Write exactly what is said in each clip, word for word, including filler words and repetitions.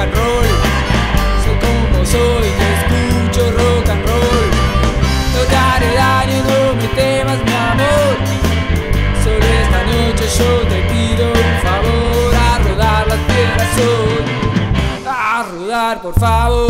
and roll. Soy como soy, te escucho rock and roll. No te haré daño, no me temas mi amor. Solo esta noche yo te pido un favor. A rodar las piedras hoy, a rodar por favor.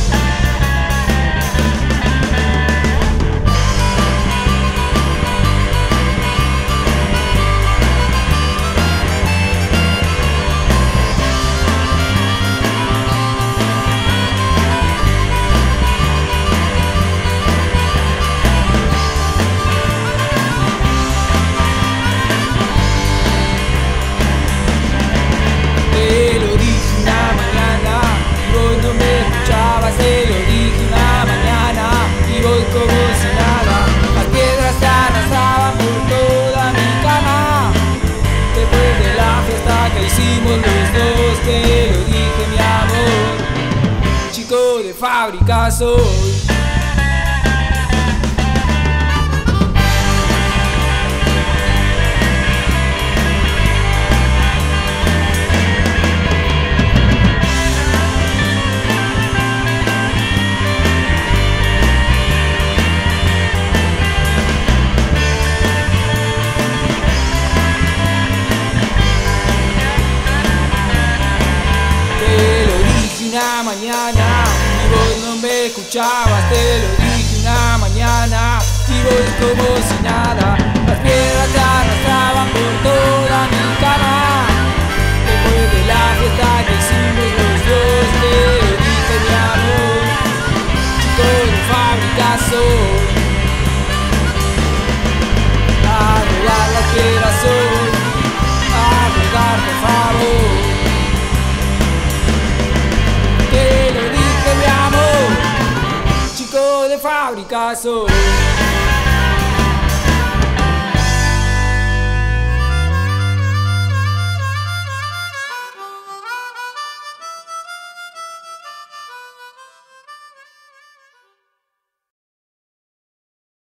Te lo dije una mañana y voy como si nada. Las piedras se arrastraban por toda mi cama. Después de la fiesta que hicimos los dos, te lo dije mi amor. Chico de fábrica soy. Una mañana y vos no me escuchabas, te lo dije una mañana y vos como si nada. Las piedras se arrastraban por toda mi cama. Después de la fiesta que hicimos los dos, te lo dije mi amor. Chico de fábrica soy. A rodar las piedras hoy, a rodar por favor. De fábrica soy.